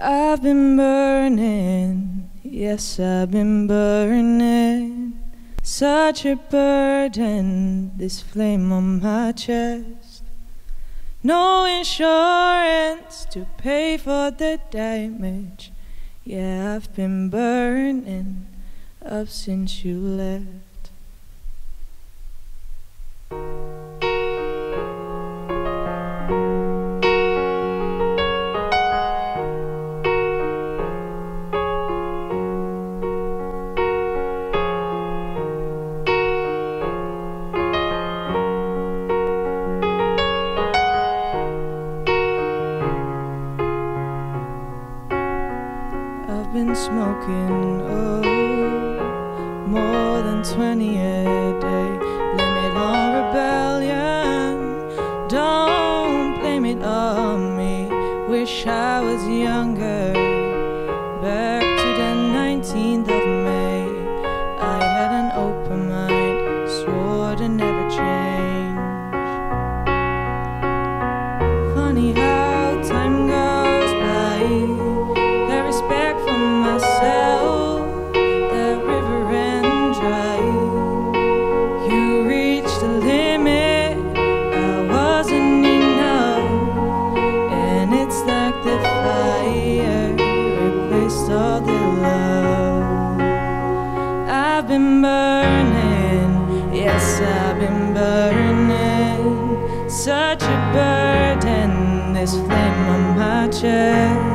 I've been burning, yes, I've been burning. Such a burden, this flame on my chest. No insurance to pay for the damage. Yeah, I've been burning up since you left. I've been smoking, more than 20 a day. Blame it on rebellion, don't blame it on me. Wish I was younger, back to the 19th of May. I had an open mind, swore to never change. Funny how time goes by. Respect for myself, that river ran dry. You reached the limit, I wasn't enough. And it's like the fire replaced all the love. I've been burning, yes, I've been burning. Such a burden, this flame on my chest.